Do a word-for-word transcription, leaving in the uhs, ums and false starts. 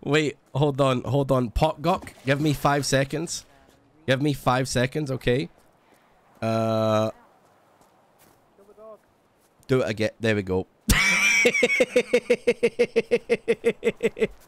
Wait, hold on, hold on. Potgok, give me five seconds. Give me five seconds, okay? Uh, do it again. There we go.